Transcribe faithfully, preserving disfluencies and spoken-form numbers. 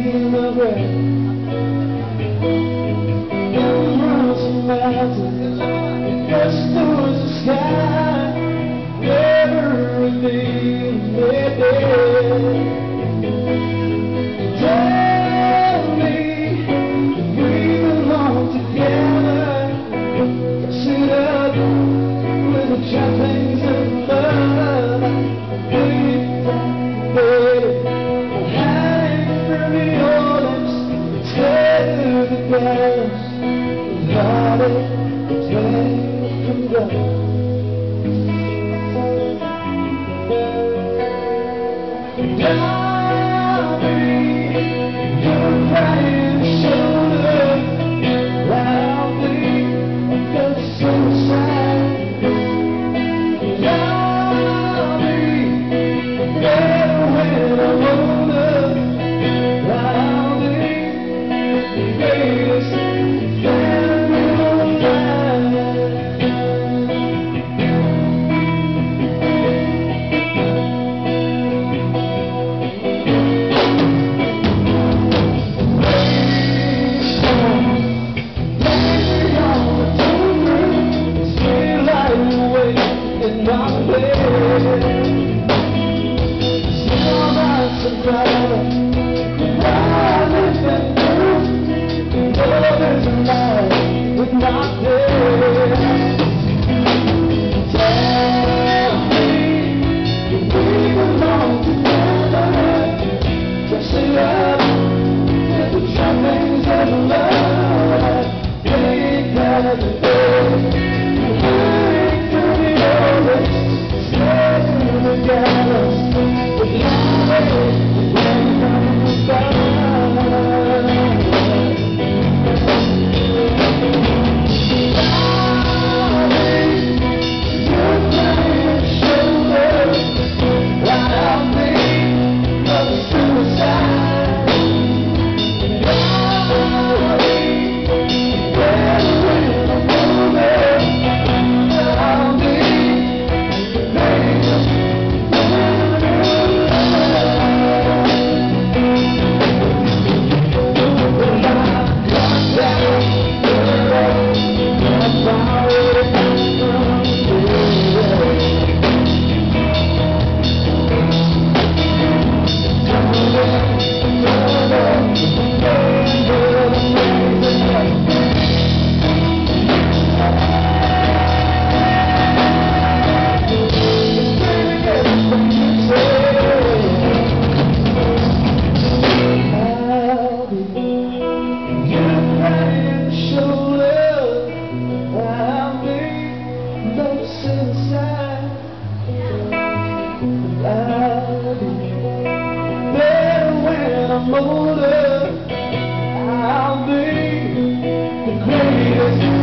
in the breath. Young runs from mountains, just towards the sky. Never revealing their death. Tell me we belong together. Sit up with the trappings of love. Wait down, baby. The glass of heartache, flame from God. I'll be your crying shoulder. I'll be your suicide. I'll be there when I'm older. I'll be the greatest fan of all time. In my bed, still not surprised. I live and prove love is alive with my dead. Tell me if we belong together. Dress it up with the trappings of love. Take out the day. I'm older, I'll be the greatest.